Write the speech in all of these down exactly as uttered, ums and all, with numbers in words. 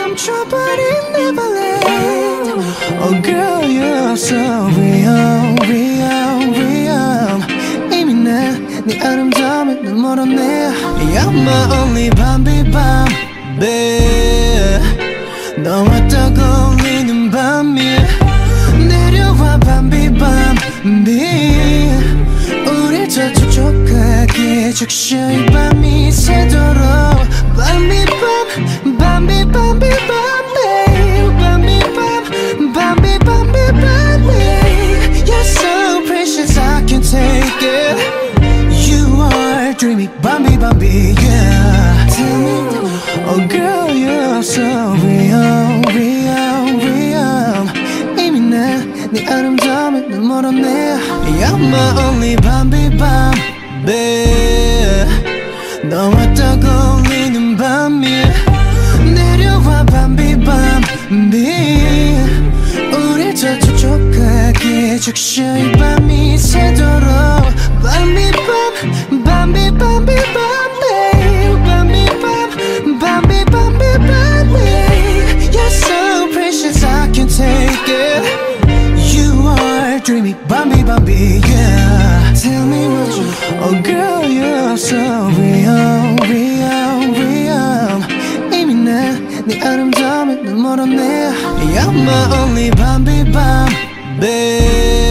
멈춰버린 Neverland. Oh girl, you're so real, real, real. 이미 내 아름다움에 눈멀었네. You're my only Bambi, Bambi. 너와 떠올리는 밤이 내려와 Bambi, Bambi. 우릴 더 촉촉하게 적셔 이 밤이 새도록 Bambi, Bambi, Bambi, Bambi, Bambi, Bambi, Bambi, Bambi. You're so precious, I can't take it. You are dreamy, Bambi, Bambi, yeah. Tell me, oh girl, you're so real, real, real. 이미 내 아름다움에 눈멀었네. You're my only Bambi, Bambi. 너와 떠올리는 밤이 내려와 Bambi, Bambi. 우릴 더 촉촉하게 적셔 이 밤이 새도록 Bambi, Bambi, Bambi, Bambi, Bambi, Bambi, Bambi, Bambi. You're so precious, I can't take it. You are dreamy, Bambi, Bambi, yeah. Tell me what you, oh girl, you're so real, real, real. 이미 내 아름다움에 눈멀었네. You're my only Bambi, Bambi.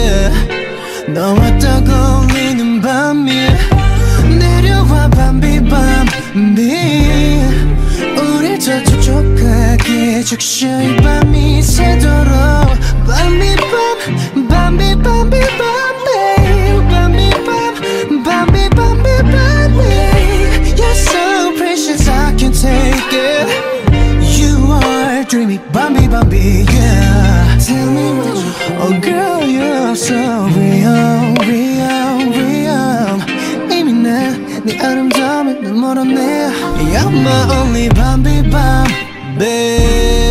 너와 떠올리는 밤이 내려와 Bambi, Bambi. 우릴 더 촉촉하게 적셔 이 밤이 새도록 Bambi, Bambi, Bambi, Bambi, Bambi, Bambi, Bambi, Bambi. You're so precious, I can't take it. You are dreamy, Bambi, Bambi, yeah. Tell me what you, oh girl, you're so real, real, real. 이미 내 아름다움에 눈멀었네. You're my only Bambi, Bambi.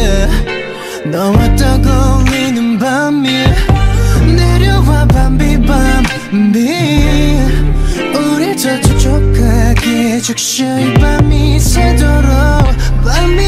너와 떠올리는 밤이 내려와 Bambi, Bambi. 우릴 더 촉촉하게 적셔 이 밤이 새도록 Bambi,